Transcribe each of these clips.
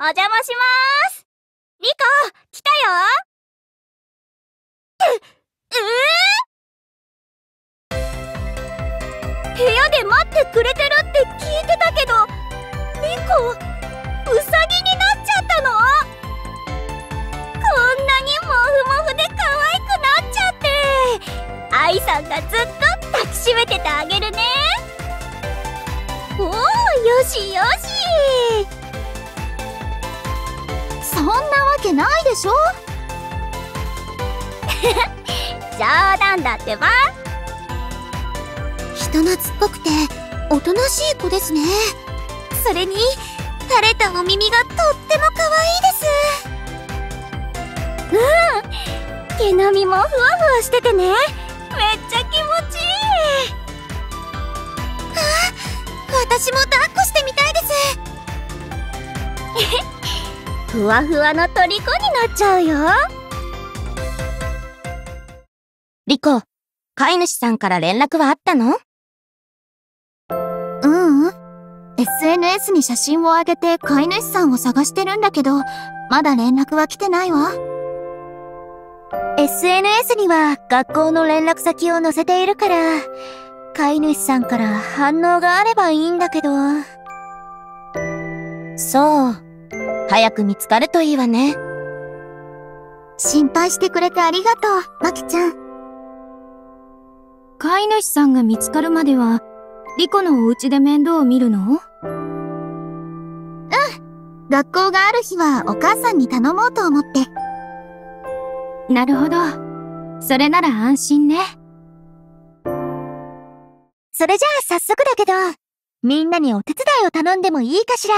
お邪魔しまーす。リコ、来たよ。部屋で待ってくれてるって聞いてたけど、リコ、ウサギになっちゃったの？こんなにモフモフで可愛くなっちゃって、愛さんがずっと抱きしめててあげるね。おー、よしよし。 そんなわけないでしょ。 冗談だってば。 人懐っこくておとなしい子ですね。それに垂れたお耳がとっても可愛いです。 毛並みもふわふわしててね、めっちゃ気持ちいい。 私も抱っこしてみたいです。 ふわふわの虜になっちゃうよ。 リコ、飼い主さんから連絡はあったの？ SNS に写真を上げて飼い主さんを探してるんだけど、まだ連絡は来てないわ。 SNS には学校の連絡先を載せているから、飼い主さんから反応があればいいんだけど。そう。早く見つかるといいわね。 心配してくれてありがとう、マキちゃん。 飼い主さんが見つかるまでは、リコのお家で面倒を見るの？ 学校がある日はお母さんに頼もうと思って。 なるほど。それなら安心ね。 それじゃあ早速だけど、みんなにお手伝いを頼んでもいいかしら。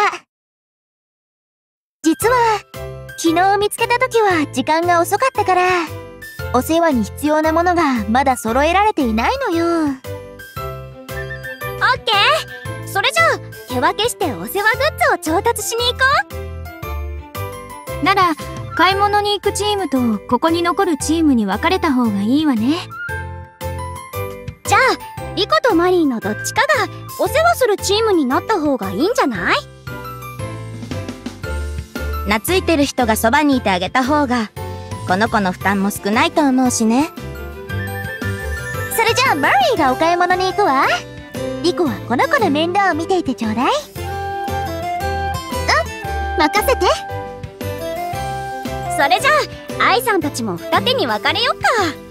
実は、昨日見つけた時は時間が遅かったから、お世話に必要なものがまだ揃えられていないのよ。 オッケー。それじゃあ手分けしてお世話グッズを調達しに行こなら、買い物に行くチームとここに残るチームに分かれた方がいいわね。 う。じゃあリコとマリーのどっちかがお世話するチームになった方がいいんじゃない？ 懐いてる人がそばにいてあげた方が、この子の負担も少ないと思うしね。それじゃあマリーがお買い物に行くわ。リコはこの子の面倒を見ていてちょうだい。 任せて。 それじゃあ愛さんたちも二手に分かれよっか。